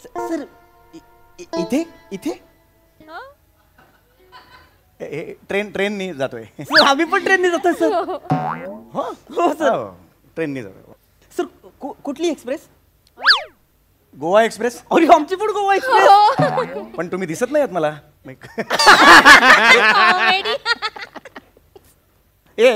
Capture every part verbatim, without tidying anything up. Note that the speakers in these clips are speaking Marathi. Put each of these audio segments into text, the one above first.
सर इथे इथे ट्रेन ट्रेननी जातोय. सर आम्ही पण ट्रेनने जातोय सर. हो हो सर. ट्रेननी जातोय. सर कु- कुठली एक्सप्रेस? गोवा एक्सप्रेस. अरे आमची पण गोवा एक्सप्रेस. पण तुम्ही दिसत नाही मला. ए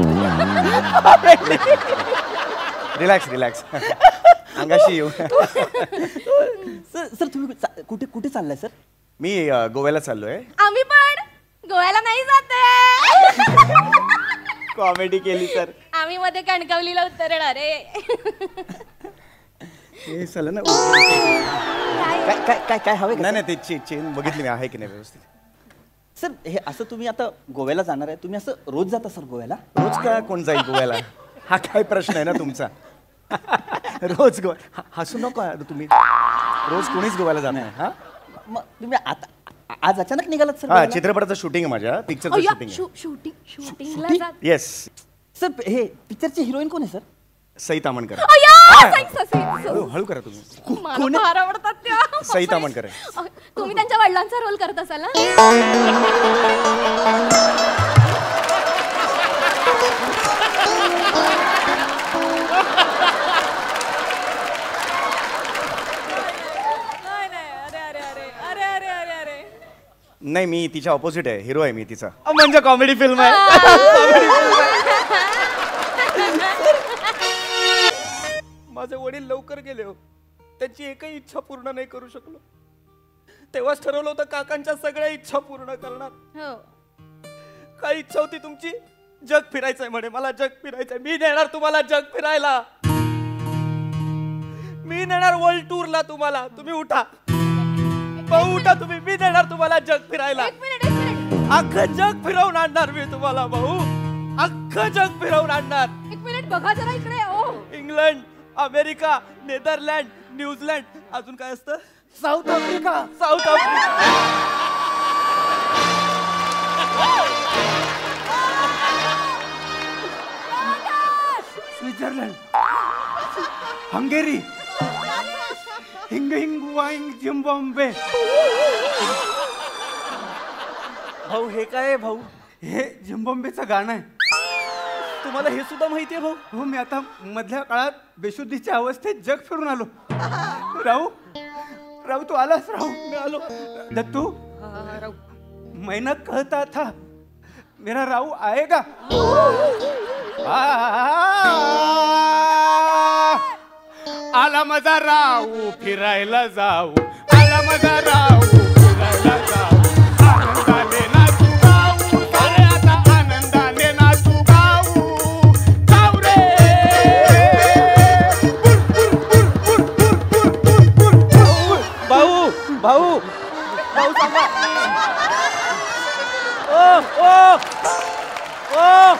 रिलॅक्स रिलॅक्स अंगाशी येऊ. सर सर तुम्ही चा- कुठे कुठे चाललाय सर? मी अ, गोव्याला चाललोय. आम्ही पण गोव्याला नाही जाते. कॉमेडी केली सर. आम्ही मध्ये कणकवलीला उतरणार आहे. हे चाललं ना. काय काय काय काय हवे नाही नाही ते चे चेन बघितली मी आहे की नाही व्यवस्थित. सर हे असं तुम्ही आता गोव्याला जाणार आहे, तुम्ही असं रोज जाता सर गोव्याला? रोज का कोण जाईल गोव्याला? हा काय प्रश्न आहे ना तुमचा. रोज गोवा ह- हसू नका तुम्ही. रोज कोणीच गोव्याला जात नाही. हा मग तुम्ही आता आज अचानक निघालात सर हा गोव्याला? चित्रपटाचं शूटिंग आहे माझ्या पिक्चरचं अय्या, शूटिंग आहे. शू- शूटिंग शूटिंगला शूटिंग? जात. येस. सर हे पिक्चरची हिरोईन कोण आहे सर? सई तामणकर. अय्या, हा. साई- साई- साई- हळू हळू करा तुम्ही. मला कोण आहे? फार आवडतात त्या. सई तामणकर आहे. अ, तुम्ही त्यांच्या वडिलांचा रोल करत असाल ना? नाही मी तिच्या ऑपोजिट आहे. हिरो आहे मी तिचा. म्हणजे कॉमेडी फिल्म आहे. माझे वडील लवकर गेले हो. त्यांची एकही इच्छा पूर्ण नाही करू शकलो. तेव्हाच ठरवलं होतं काकांच्या सगळ्या इच्छा पूर्ण करणार. हो. काय इच्छा होती तुमची? जग फिरायचंय म्हणे. मला जग फिरायचंय. मी नेणार तुम्हाला जग फिरायला. मी नेणार वर्ल्ड टूरला तुम्हाला. तुम्ही उठा भाऊ, उठा तुम्ही. मी नेणार तुम्हाला जग फिरायला. एक मिनिट एक मिनिट अख्खं जग फिरवून आणणार मी तुम्हाला भाऊ. अख्खं जग फिरवून आणणार. एक मिनिट बघा जरा इकडे. ओ इंग्लंड, अमेरिका, नेदरलँड, न्यूझीलंड, अजून काय असतं? South Africa. South Africa. Switzerland, Hungary, हिंग हिंग वाईंग झिम्बाब्वे. भाऊ हे काय आहे भाऊ? हे झिम्बाब्वेचं गाणं आहे. तुम्हाला हे सुद्धा माहितीये भाऊ? हो मी आता मधल्या काळात बेशुद्धीच्या अवस्थेत जग फिरून आलो. राहू राहू तू आलास? राहू मी आलो. दत्तू महिना कहता था मेरा राहू आएगा. आला मजा राहू फिरायला जाऊ. आला मजा राहू फिरायला जाऊ. आनंदाने नाचू गाऊ. अरे आता आनंदाने नाचू गाऊ. जाऊ रे. भाऊ भाऊ भाऊ सांगा. Oh oh oh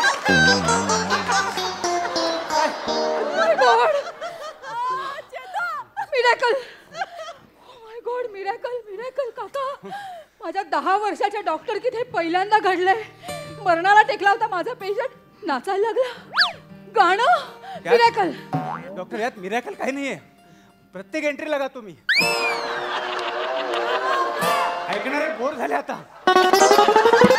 miracle. Oh my God, miracle miracle. काका माझ्या दहा वर्षाच्या डॉक्टर किती पहिल्यांदा घडलंय. मरणाला टेकला होता माझा पेशंट, नाचायला लागला. गाणं मिरॅकल. डॉक्टर यात मिरॅकल काही नाहीये. प्रत्येक एंट्री लगा तुम्ही. ऐकणारे बोर झाले आता.